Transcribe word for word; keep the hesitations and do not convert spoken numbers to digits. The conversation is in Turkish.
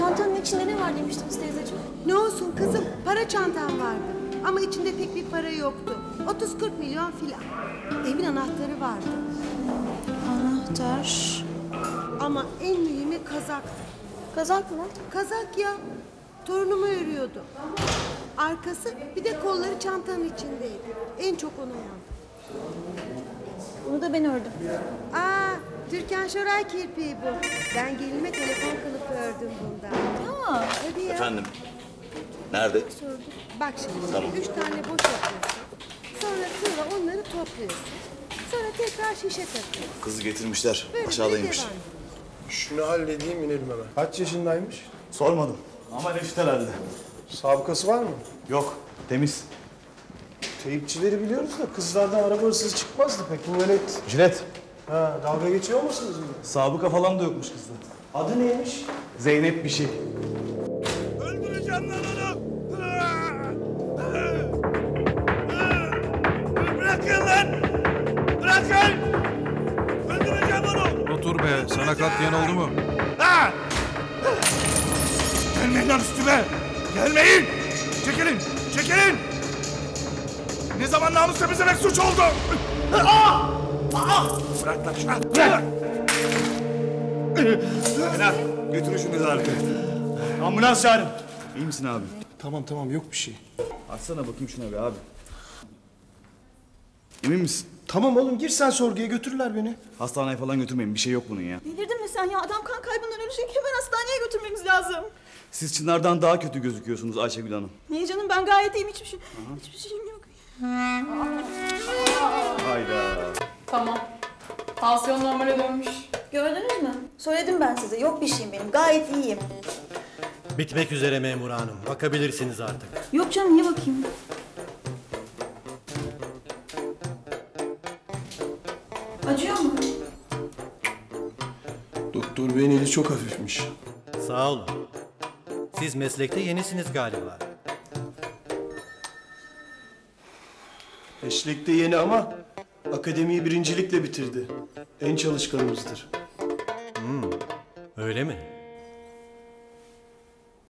Çantanın içinde ne var demiştiniz teyzeciğim? Ne olsun kızım, para çantam vardı. Ama içinde pek bir para yoktu. otuz kırk milyon filan. Evin anahtarı vardı. Anahtar. Ama en mühimi kazaktı. Kazak mı? Kazak ya. Torunumu örüyordu. Arkası bir de kolları çantanın içindeydi. En çok ona yandı. Bunu da ben ördüm. Aa, Türkan Şoray kirpiği bu. Ben gelinime telefon kılıfı ördüm bundan. Aa. Hadi ya. Efendim? Nerede? Sordum. Bak şimdi, Tamam. üç tane boş yapıyorsun. Sonra tığla onları topluyorsun. Sonra tekrar şişe takıyorsun. Kızı getirmişler. Böyle Aşağıdaymış. böyle devam. Şunu halledeyim inelim hemen. Kaç yaşındaymış? Sormadım. Ama reşitelerdi. Sabıkası var mı? Yok. Temiz. Teyipçileri biliyoruz da kızlardan araba hırsızı çıkmazdı pek. Bu velet. Jilet. Ha, dalga geçiyor musunuz yine? Sabıka falan da yokmuş kızda. Adı neymiş? Zeynep bir şey. Öldüreceğim lan onu! Bırakın lan! Bırakın! Öldüreceğim onu! Otur be, sana katliyen oldu mu? Ha! Gelmeyin lan üstüme! Gelmeyin! Çekilin! Çekilin! Ne zaman namus temizlemek suç oldu? Aa! Aa! Bırak lan şunu! Bırak! Kenar, götürün şunu nezarete. Ambulans çağırın. İyi misin abi? Tamam tamam yok bir şey. Açsana bakayım şuna be abi. Emin misin? Tamam oğlum gir sen sorguya götürürler beni. Hastaneye falan götürmeyin. Bir şey yok bunun ya. Delirdin mi sen ya? Adam kan kaybından ölecek. Hemen hastaneye götürmemiz lazım. Siz Çınar'dan daha kötü gözüküyorsunuz Ayşegül Hanım. Niye canım? Ben gayet iyiyim. Hiçbir şey, hiçbir şeyim yok. Hayda. Tamam. Tansiyon normale dönmüş. Gördünüz mü? Söyledim ben size. Yok bir şeyim benim. Gayet iyiyim. Bitmek üzere memur hanım. Bakabilirsiniz artık. Yok canım, niye bakayım? Acıyor mu? Doktor beyin eli çok hafifmiş. Sağ olun. Siz meslekte yenisiniz galiba. Meslekte yeni ama akademiyi birincilikle bitirdi. En çalışkanımızdır. Öyle mi?